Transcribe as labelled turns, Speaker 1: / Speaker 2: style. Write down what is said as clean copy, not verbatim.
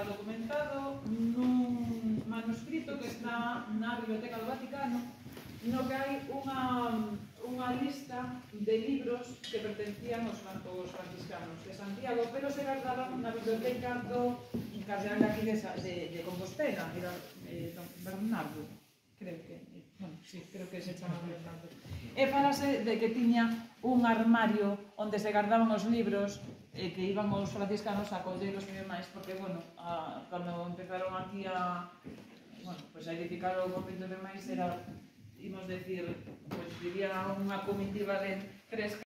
Speaker 1: documentado nun manuscrito que está na Biblioteca do Vaticano, no que hai unha lista de libros que pertencían aos franciscanos de Santiago, pero se guardaban na biblioteca do cardeal aquí de Compostela, era don Bernardo, creo que, bueno, sí, creo que se chama Bernardo. E falase de que tiña un armario onde se guardaban os libros que iban os franciscanos a colleros e demais, porque, bueno, cando empezaron aquí a edificar o convento e demais, era, imos decir, vivía unha comitiva de 3